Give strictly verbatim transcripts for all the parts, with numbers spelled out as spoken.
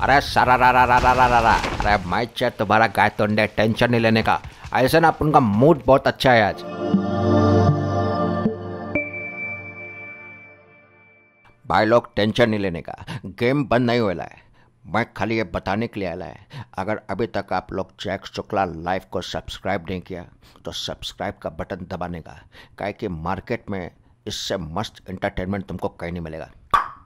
अरे सरा रा रा रा रा रा रा रा अरे मैं चाहे तुम्हारा गाय तो अंडे टेंशन नहीं लेने का। ऐसे ना अपन का मूड बहुत अच्छा है आज। भाई लोग टेंशन नहीं लेने का, गेम बंद नहीं हुआ है। मैं खाली ये बताने के लिए आया है, अगर अभी तक आप लोग जैक शुक्ला लाइव को सब्सक्राइब नहीं किया तो सब्सक्राइब का बटन दबाने का, काहे कि मार्केट में इससे मस्त एंटरटेनमेंट तुमको कहीं नहीं मिलेगा।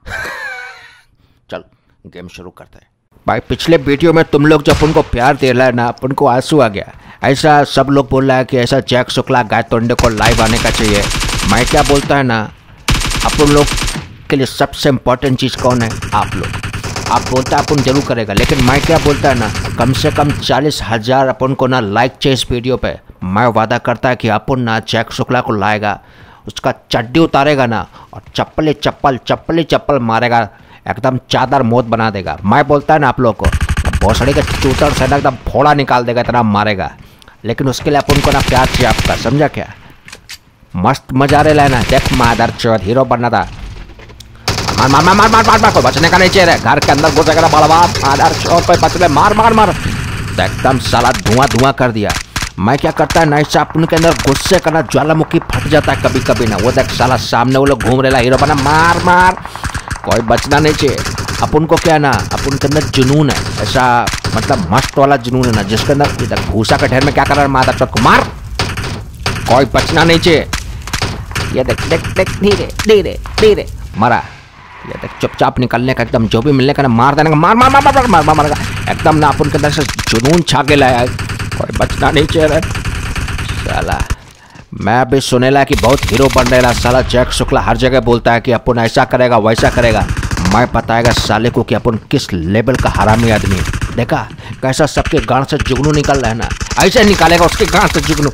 चल गेम शुरू करते हैं। भाई पिछले वीडियो में तुम लोग जब उनको प्यार दे रहा है ना, अपन को आंसू आ गया। ऐसा सब लोग बोल रहा है कि ऐसा जैक शुक्ला गाय तोंडे को लाइव आने का चाहिए। मैं क्या बोलता है ना, अपन लोग के लिए सबसे इम्पोर्टेंट चीज़ कौन है? आप लोग। आप बोलता है अपन जरूर करेगा, लेकिन मैं क्या बोलता है ना, कम से कम चालीस हजार अपन को ना लाइक चाहिए इस वीडियो पे। मैं वादा करता है कि अपन ना जैक शुक्ला को लाएगा, उसका चड्डी उतारेगा ना और चप्पल चप्पल चप्पल चप्पल मारेगा, एकदम चादर मौत बना देगा। मैं बोलता है ना आप लोग को, भोसड़ी के चूतर से एकदम फोड़ा निकाल देगा, इतना मारेगा। लेकिन उसके लिए अपन को ना प्यार चाहिए आपका, समझा क्या? मस्त मजा रहे लेना। देख मादर चौथ हीरो बनना था। मार मार मार मार मार मार मार कोई बचने का नहीं चाहिए। घर के अंदर घुसेगा बड़वा मादर चौथ, कोई बचने मार मार मार। एकदम साला धुआं धुआं कर दिया। मैं क्या करता है ना, ऐसा अपन के अंदर गुस्से करना, ज्वालामुखी फट जाता है कभी कभी ना। वो देख साला सामने वो लोग घूम रहे हीरो बना, मार मार, कोई बचना नहीं चाहिए। अपन को क्या ना, अपन के अंदर जुनून है, ऐसा मतलब मस्त वाला जुनून है ना, जिसके अंदर इधर भूसा के ढेर में क्या कर रहा है मादर चौथ को मार, कोई बचना नहीं चाहिए। ये देख देख देख धीरे धीरे धीरे मरा। ये देख चुपचाप निकलने का, एकदम जो भी मिलने का ना मार देने का, मार मार मार मार मार मार मार एकदम ना अपन के अंदर से जुनून छा के लाया, कोई बचना नहीं चाहिए। साला मैं भी सुनेला कि बहुत हीरो बन रहा साला जैक शुक्ला, हर जगह बोलता है कि अपन ऐसा करेगा वैसा करेगा। मैं बताएगा साले को कि अपन किस लेवल का हरामी आदमी है। देखा कैसा सबके गांड से जुगनू निकल रहा है ना, ऐसे निकालेगा उसके गांड से जुगनू।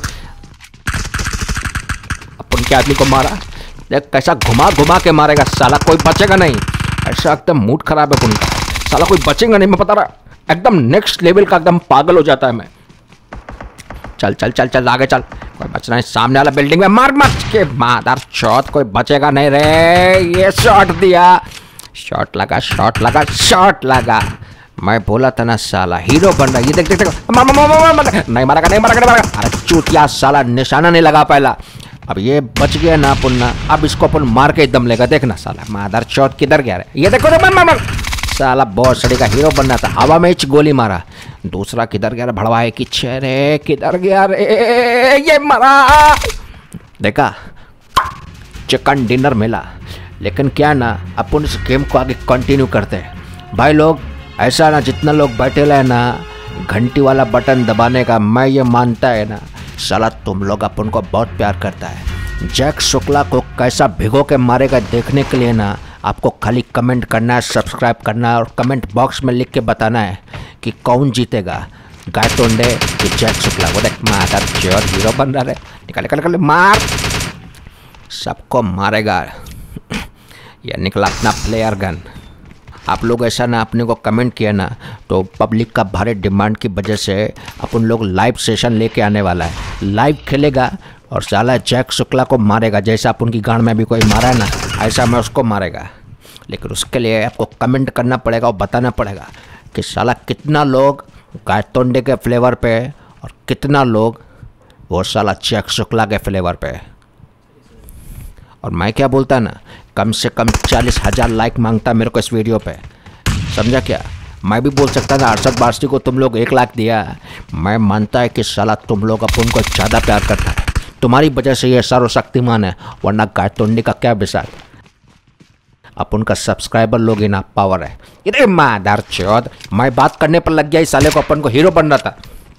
अपन के आदमी को मारा, देख कैसा घुमा घुमा के मारेगा साला, कोई बचेगा नहीं। ऐसा एकदम मूड खराब है अपन का, साला कोई बचेगा नहीं। मैं बता रहा, एकदम नेक्स्ट लेवल का एकदम पागल हो जाता है मैं। चल चल चल चल आगे चल, कोई बचना है। सामने वाला बिल्डिंग में मार मार के मादर चौथ, कोई बचेगा नहीं रे। ये शॉट दिया, शॉट लगा शॉट लगा शॉट लगा। मैं बोला था ना साला हीरो बन रहा है। ये देख देख देख मार मार मार मार, नहीं मारा नहीं मारा नहीं मारा। अरे चूतिया साला, निशाना नहीं लगा पहला। अब ये बच गया ना पुन्ना, अब इसको अपन मार के दम लेगा। देखना साला मादर चौथ किधर गया रे। ये देखो मार मार मार, साला बहुत सड़ी का हीरो बनना था, हवा में ही गोली मारा। दूसरा किधर गया रे भड़वाए की चेहरे, किधर गया रे, ये मरा। देखा चिकन डिनर मिला। लेकिन क्या ना, अपन इस गेम को आगे कंटिन्यू करते हैं। भाई लोग ऐसा ना, जितना लोग बैठे रहे ना घंटी वाला बटन दबाने का, मैं ये मानता है ना साला तुम लोग अपन को बहुत प्यार करता है। जैक शुक्ला को कैसा भिगो के मारेगा देखने के लिए ना, आपको खाली कमेंट करना है, सब्सक्राइब करना है और कमेंट बॉक्स में लिख के बताना है कि कौन जीतेगा, गाय तोंडे कि जैक शुक्ला। वो देख मादर चौथ हीरो बन रहा है, निकल निकल निकल मार, सबको मारेगा। यह निकला अपना प्लेयर गन। आप लोग ऐसा ना अपने को कमेंट किया ना, तो पब्लिक का भारी डिमांड की वजह से अपन लोग लाइव सेशन लेके आने वाला है। लाइव खेलेगा और साला जैक शुक्ला को मारेगा, जैसा अपन की गांड में भी कोई मारा है ना, ऐसा मैं उसको मारेगा। लेकिन उसके लिए आपको कमेंट करना पड़ेगा और बताना पड़ेगा कि साला कितना लोग गाय तोंडे के फ्लेवर पे और कितना लोग वो साला जैक शुक्ला के फ्लेवर पे। और मैं क्या बोलता ना, कम से कम चालीस हजार लाइक मांगता मेरे को इस वीडियो पे, समझा क्या? मैं भी बोल सकता था अरशद बारसी को तुम लोग एक लाख दिया। मैं मानता है कि साला तुम लोग अपन को ज़्यादा प्यार करता है, तुम्हारी वजह से ये सर्वशक्तिमान है, वरना गाय तोंडे का क्या विशाल। अपन का सब्सक्राइबर लोग ही ना पावर है। ये मादर चौथ, मैं बात करने पर लग गया इस साले को, अपन को हीरो बनना था।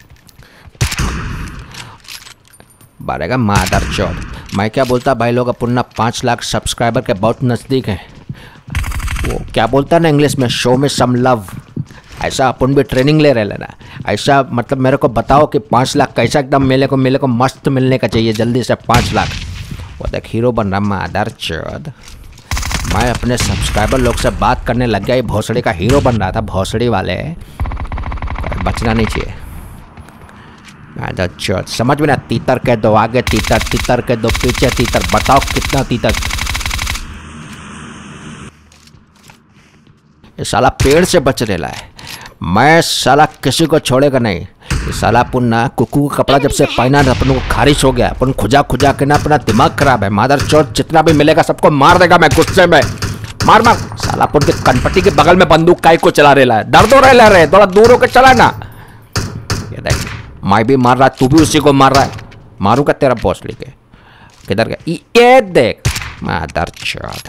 बारेगा मादर चौथ। मैं क्या बोलता भाई लोग, अपन ना पाँच लाख सब्सक्राइबर के बहुत नज़दीक हैं। वो क्या बोलता ना इंग्लिश में, शो में सम लव। ऐसा अपन भी ट्रेनिंग ले रहे लेना। ऐसा मतलब मेरे को बताओ कि पाँच लाख कैसा एकदम मेले को मेले को मस्त मिलने का चाहिए जल्दी से पाँच लाख। वो देख हीरो बन रहा मादर चौथ। मैं अपने सब्सक्राइबर लोग से बात करने लग गया, ये भोसड़ी का हीरो बन रहा था, भोसड़ी वाले, बचना नहीं चाहिए। मादर चौथ समझ में ना, तीतर के दो आगे तीतर, तीतर के दो पीछे तीतर, बताओ कितना तीतर। ये साला पेड़ से बच रहा है, मैं साला किसी को छोड़ेगा नहीं। ये साला अपन ना कुकू का कपड़ा जब से पहना ना अपन को खारिश हो गया, अपन खुजा खुजा के ना अपना दिमाग खराब है। मादर चौथ जितना भी मिलेगा सबको मार देगा मैं गुस्से में। मार मार साला अपन के कनपट्टी के बगल में बंदूक काई को चला रहा है, दर्द हो रहा है, थोड़ा दूर होकर चला ना। ये देख मैं भी मार रहा, तू भी उसी को मार रहा है, मारूंगा तेरा बॉस लेके। किधर गया ये देख मादर चौथ,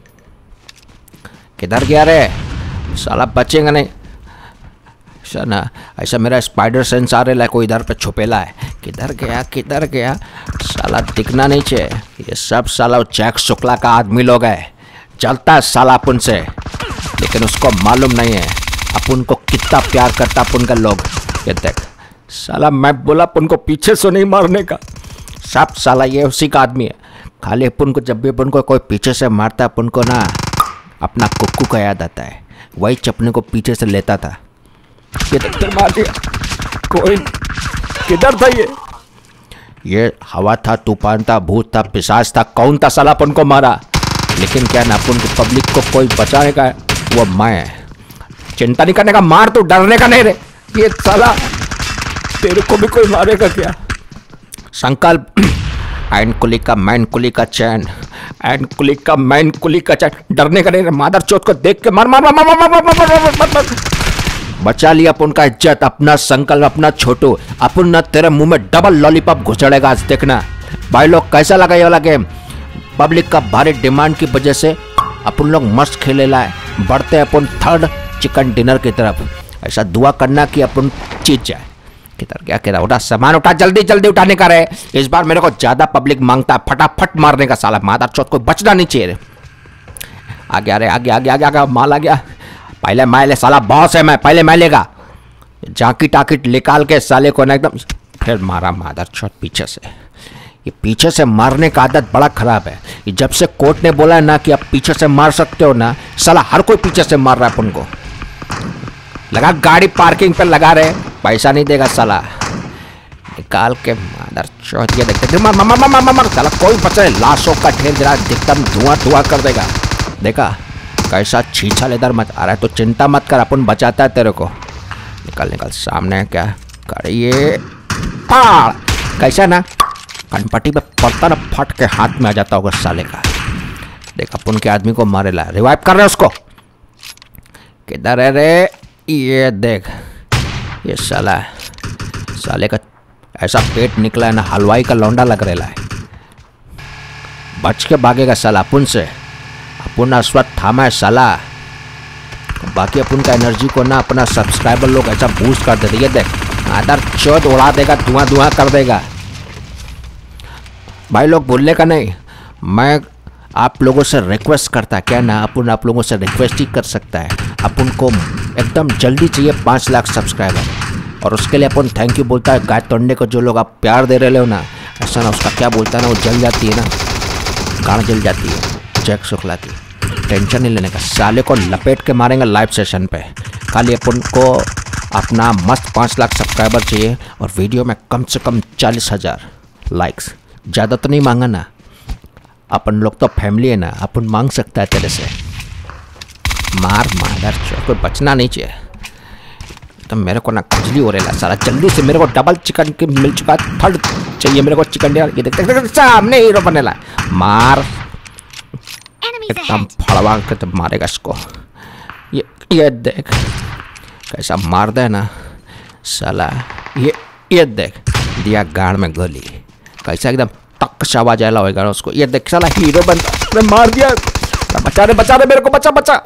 किधर गया रे साला, बचेगा नहीं ऐसा ना। ऐसा मेरा स्पाइडर सेंस आ रहा है, कोई इधर पे छुपेला है। किधर गया किधर गया साला, दिखना नहीं चाहिए। ये सब साला जैक शुक्ला का आदमी लोग है, चलता है साला अपन से, लेकिन उसको मालूम नहीं है अपन को कितना प्यार करता अपन का लोग। ये देख साला मैं बोला अपन को पीछे से नहीं मारने का, सब साला ये उसी का आदमी है। खाली अपन को जब भी अपन को कोई पीछे से मारता है अपन को ना अपना कुक्कू का याद आता है, वही चपने को पीछे से लेता था। ये तो मार दिया, कोई किधर था ये ये हवा था, तूफान था, भूत था, पिशाच था, कौन था साला अपन को मारा। लेकिन क्या ना अपन को पब्लिक को कोई बचाने का है वो मैं, चिंता नहीं करने का, मार तो डरने का नहीं रे। ये साला तेरे को भी कोई मारेगा क्या। संकल्प एंड कुली का मैन कुली का चैन, एंड कुली का मैन कुली का चैन, डरने का नहीं रे। मादर चौथ को देख के मार मार मार मार मार मार मार मार बचा लिया अपन का इज्जत, अपना संकल्प, अपना छोटू। अपन ना तेरे मुंह में डबल लॉलीपॉप घुसड़ेगा आज देखना। भाई लोग कैसा लगा ये वाला गेम। पब्लिक का भारी डिमांड की वजह से अपन लोग मस्त खेले लाए, बढ़ते अपन थर्ड चिकन डिनर की तरफ। ऐसा दुआ करना कि अपन जीत जाए। किधर गया किधर, उठा सामान उठा, जल्दी जल्दी उठाने का रहे। इस बार मेरे को ज्यादा पब्लिक मांगता है, फटाफट मारने का साला, मादर चौथ को बचना नहीं चाहिए। आगे आ रहे, आगे आगे आगे आगे माल आ गया। पहले मैं ले साला, बॉस है मैं, पहले मैं लेगा। जाकी टाकिट निकाल के साले को ना एकदम फिर मारा मादर चौथ पीछे से। ये पीछे से मारने का आदत बड़ा खराब है। ये जब से कोर्ट ने बोला है ना कि आप पीछे से मार सकते हो ना, साला हर कोई पीछे से मार रहा है अपन को। लगा गाड़ी पार्किंग पे लगा रहे, पैसा नहीं देगा साला, निकाल के मादर चौथ। ये देखते मार मार मार मार मार साला, कोई बचे लाशों का ढेर जरा एकदम धुआं धुआं कर देगा। देखा कैसा छीछा लेदर मत आ रहा है, तो चिंता मत कर, अपन बचाता है तेरे को। निकल निकल सामने क्या कर, ये पाड़ कैसा ना कनपट्टी पे पड़ता ना फट के हाथ में आ जाता होगा साले का। देख अपन के आदमी को मारे ला, रिवाइव कर रहे उसको। किधर है रे, ये देख ये साला, साले का ऐसा पेट निकला है ना, हलवाई का लौंडा लग रहा है। बच के भागेगा साला अपन से, अपन अश्वत्थ थामा है साला। बाकी अपन का एनर्जी को ना अपना सब्सक्राइबर लोग ऐसा बूस्ट कर देते। ये देख आदर चौथ उड़ा देगा, धुआं धुआं कर देगा। भाई लोग बोलने का नहीं, मैं आप लोगों से रिक्वेस्ट करता क्या ना, अपन आप लोगों से रिक्वेस्ट ही कर सकता है। अपन को एकदम जल्दी चाहिए पाँच लाख सब्सक्राइबर, और उसके लिए अपन थैंक यू बोलता है गाय तोड़ने को। जो लोग आप प्यार दे रहे हो ना, ऐसा ना उसका क्या बोलता है ना, वो जल जाती है ना, गाड़ जल जाती है जैक शुक्ला की। टेंशन नहीं लेने का, साले को लपेट के मारेंगे लाइव सेशन पे। खाली अपन को अपना मस्त पाँच लाख सब्सक्राइबर चाहिए, और वीडियो में कम से कम चालीस हज़ार लाइक्स। ज़्यादा तो नहीं मांगा ना, अपन लोग तो फैमिली है ना, अपन मांग सकता है तेरे से। मार मार कोई बचना नहीं चाहिए। तो मेरे को ना खजली हो रहा है सारा, जल्दी से मेरे को डबल चिकन के मिल चुका, थर्ड चाहिए मेरे को चिकन डिनर। ये देखते देख, सामने हीरो बने ला, मार एकदम फड़वा के तो मारेगा इसको। ये ये देख कैसा मार दे ना साला। ये ये देख दिया गाड़ में गोली, कैसा एकदम तक शवा जैला होगा उसको। ये देख साला हीरो बनता, मार दिया। बचा रे बचा रे मेरे को, बचा बचा।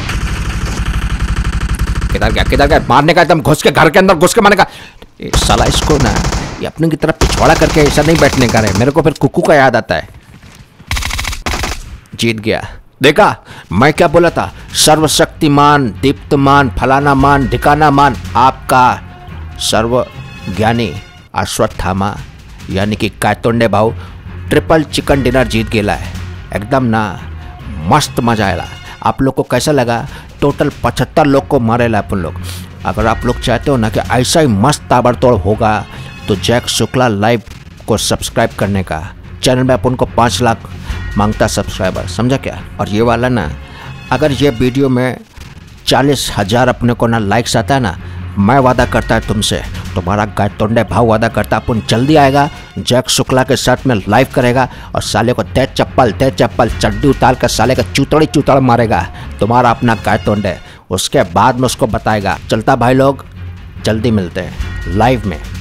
किधर गया किधर गया, मारने का एकदम घुस के घर के अंदर घुस के मारने का। ये साला इसको ना ये अपने की तरफ पिछवाड़ा करके ऐसा नहीं बैठने का रहे, मेरे को फिर कुकू का याद आता है। जीत गया, देखा मैं क्या बोला था, सर्वशक्तिमान दीप्तमान फलाना मान ढिकाना मान आपका सर्व ज्ञानी अश्वत्थामा यानी कि कायतोंडे भाऊ ट्रिपल चिकन डिनर जीत गेला है। एकदम ना मस्त मजा आया। आप लोग को कैसा लगा? टोटल पचहत्तर लोग को मारेला अपन लोग। अगर आप लोग चाहते हो ना कि ऐसा ही मस्त ताबड़तोड़ होगा तो जैक शुक्ला लाइव को सब्सक्राइब करने का। चैनल में अपन को पाँच लाख मांगता सब्सक्राइबर, समझा क्या? और ये वाला ना, अगर ये वीडियो में चालीस हजार अपने को ना लाइक्स आता है ना, मैं वादा करता है तुमसे, तुम्हारा गायतोंडे भाव वादा करता अपन जल्दी आएगा, जैक शुक्ला के साथ में लाइव करेगा और साले को तेज चप्पल तेज चप्पल चड्डी उतार कर साले का चूतड़ी चूतड़ मारेगा तुम्हारा अपना गायतोंडे। उसके बाद में उसको बताएगा। चलता भाई लोग, जल्दी मिलते हैं लाइव में।